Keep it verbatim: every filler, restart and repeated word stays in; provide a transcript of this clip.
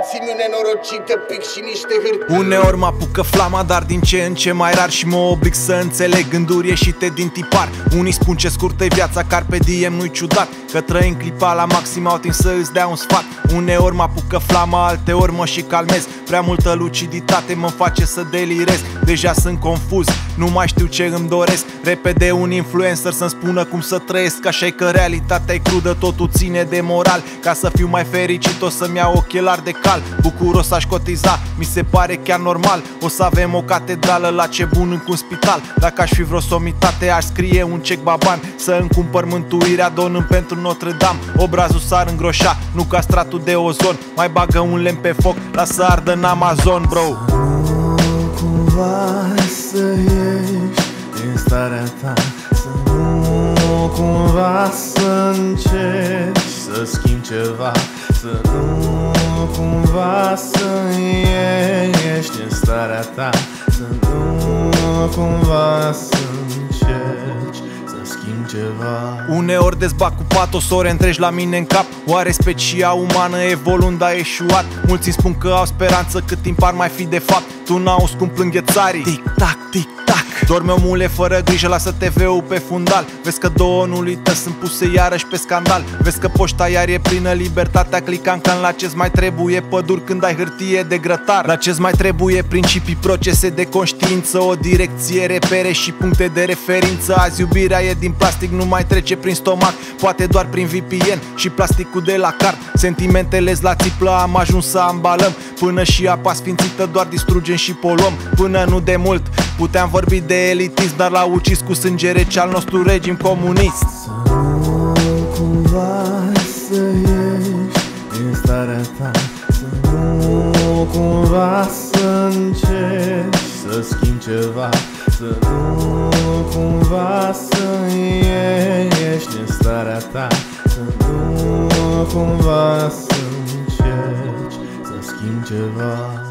dați-mi un nenorocită pic și niște hârtii. Uneori mă apucă flama, dar din ce în ce mai rar și mă oblig să înțeleg gânduri ieșite din tipar. Unii spun ce scurtă-i viața, carpe diem, nu-i ciudat, că trăim clipa la maxim, au timp să îți dea un sfat. Uneori mă apucă flama, alteori mă și calmez. Prea multă luciditate mă face să delirez. Deja sunt confuz, nu mai știu ce îmi doresc. Repede un influencer să-mi spună cum să trăiesc. Așa-i că realitatea e crudă, totul ține de moral. Ca să fiu mai fericit o să-mi iau ochelari de cal. Bucuros aș cotiza, mi se pare chiar normal. O să avem o catedrală la ce bun încă un spital. Dacă aș fi vreo somitate, aș scrie un cec baban să îmi cumpăr mântuirea, donând pentru Notre-Dame. Obrazul s-ar îngroșa, nu ca stratul de ozon. Mai bagă un lemn pe foc, lasă ardă în Amazon, bro. Nu cumva să ieși din starea ta, să nu cumva să încerci să schimbi ceva, să nu cumva să ieși din starea ta, să nu cumva să încerci să schimbi ceva. Uneori dezbat cu patosore întregi la mine în cap. Oare specia umană evoluând a eșuat? Mulți îmi spun că au speranță cât timp ar mai fi de fapt. Tu n-auzi cum plânghe țarii, tic-tac, tic-tac. Dorme omule fără grijă, lasă T V-ul pe fundal. Vezi că două nului tău sunt puse iarăși pe scandal. Vezi că poșta iar e plină, libertatea clica în can. La ce-ți mai trebuie păduri când ai hârtie de grătar? La ce-ți mai trebuie principii, procese de conștiință, o direcție, repere și puncte de referință? Azi iubirea e din plastic, nu mai trece prin stomac, poate doar prin V P N și plasticul de la card. Sentimentele la țiplă, am ajuns să ambalăm. Până și apa sfințită doar distrugem și poluăm. Până nu de mult puteam vorbi de elitism, dar l-au ucis cu sânge rece al nostru regim comunist. Să nu cumva să ieși din starea ta, să nu cumva să încerci să schimbi ceva, să nu cumva să ieși din starea ta, să nu cumva să încerci să schimbi ceva.